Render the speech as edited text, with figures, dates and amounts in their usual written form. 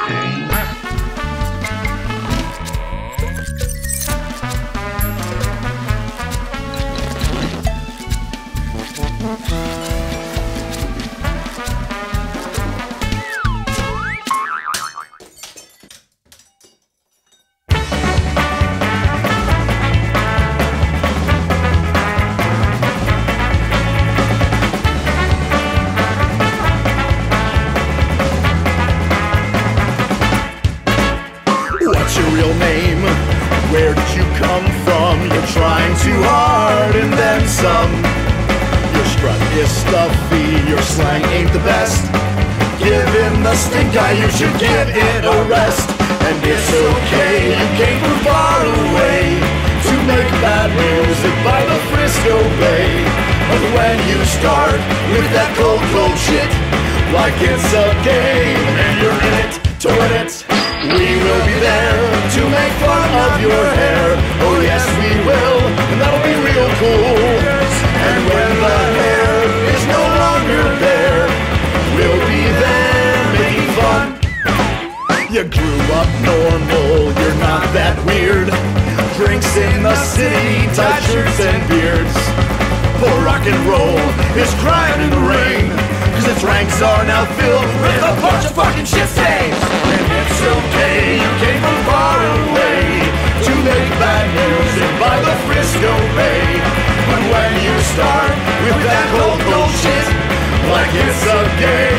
You should give it a rest. And it's okay, you came from far away to make bad music by the Frisco Bay. But when you start with that cold, cold shit, like it's a game and you're in it to win it, we will be there to make fun of your hair. Oh yes we will, and that'll be real cool. And when the hair is no longer there, we'll be there making fun. You grew up normal, you're not that weird. Drinks in the city, tight shirts and beards. For rock and roll is crying in the rain, cause its ranks are now filled with a bunch of fucking shit stains. And it's okay, you came from far away to make bad music by the Frisco Bay. But when you start with that cold, cold shit, like it's a game,